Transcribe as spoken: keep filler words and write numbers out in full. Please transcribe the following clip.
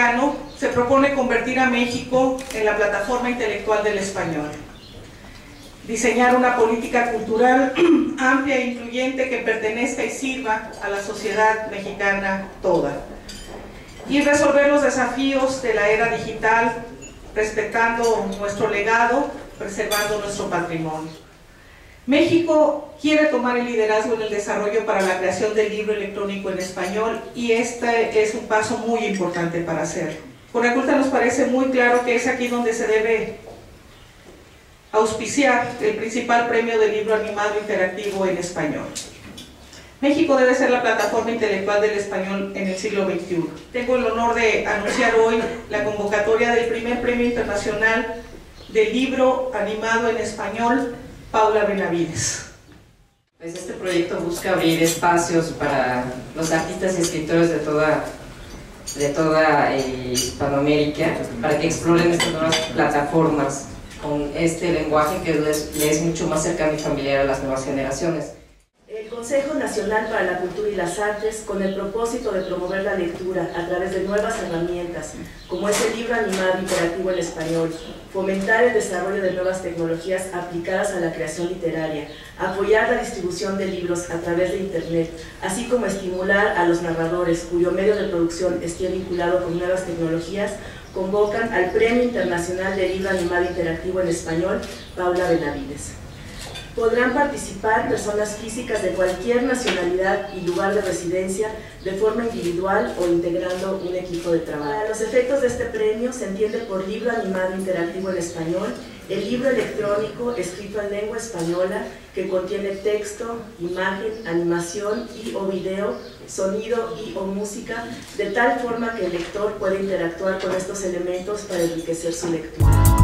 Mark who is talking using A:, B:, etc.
A: mexicano se propone convertir a México en la plataforma intelectual del español, diseñar una política cultural amplia e incluyente que pertenezca y sirva a la sociedad mexicana toda, y resolver los desafíos de la era digital, respetando nuestro legado, preservando nuestro patrimonio. México quiere tomar el liderazgo en el desarrollo para la creación del libro electrónico en español, y este es un paso muy importante para hacerlo. Conaculta nos parece muy claro que es aquí donde se debe auspiciar el principal premio del libro animado interactivo en español. México debe ser la plataforma intelectual del español en el siglo veintiuno. Tengo el honor de anunciar hoy la convocatoria del primer premio internacional del libro animado en español, Paula Benavides.
B: Pues este proyecto busca abrir espacios para los artistas y escritores de toda, de toda eh, Hispanoamérica, para que exploren estas nuevas plataformas con este lenguaje que les, les es mucho más cercano y familiar a las nuevas generaciones.
C: El Consejo Nacional para la Cultura y las Artes, con el propósito de promover la lectura a través de nuevas herramientas, como es el libro animado interactivo en español, fomentar el desarrollo de nuevas tecnologías aplicadas a la creación literaria, apoyar la distribución de libros a través de Internet, así como estimular a los narradores cuyo medio de producción esté vinculado con nuevas tecnologías, convocan al Premio Internacional del Libro Animado Interactivo en Español, Paula Benavides. Podrán participar personas físicas de cualquier nacionalidad y lugar de residencia de forma individual o integrando un equipo de trabajo. Para los efectos de este premio se entiende por libro animado interactivo en español el libro electrónico escrito en lengua española que contiene texto, imagen, animación y o video, sonido y o música, de tal forma que el lector puede interactuar con estos elementos para enriquecer su lectura.